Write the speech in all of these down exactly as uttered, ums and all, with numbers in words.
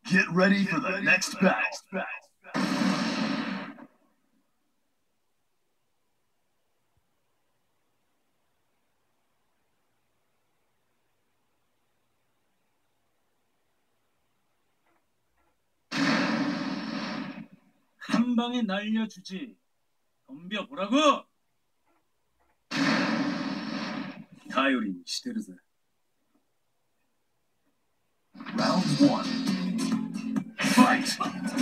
Get ready for the next battle. 한 방에 날려주지. 덤벼보라고! 頼りにしてるぜ。 Round one. Fight!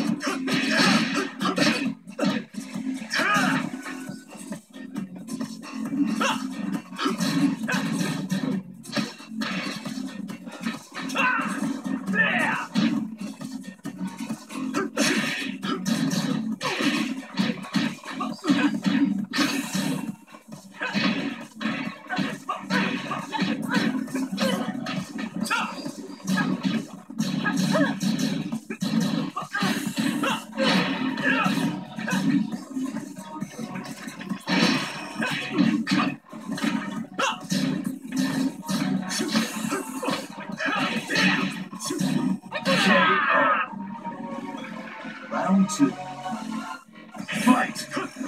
K O. Round two. Fight!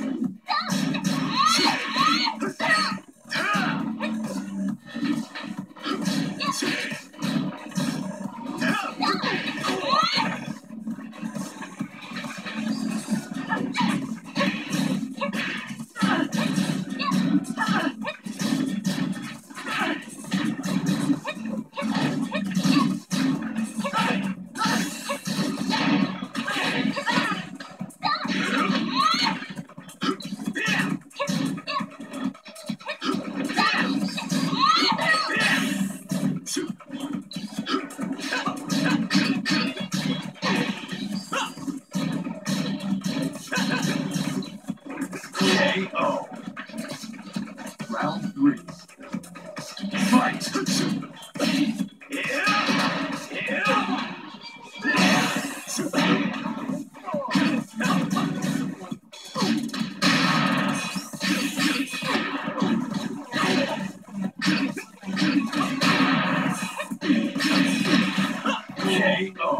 K O. Round three. Fight! K O.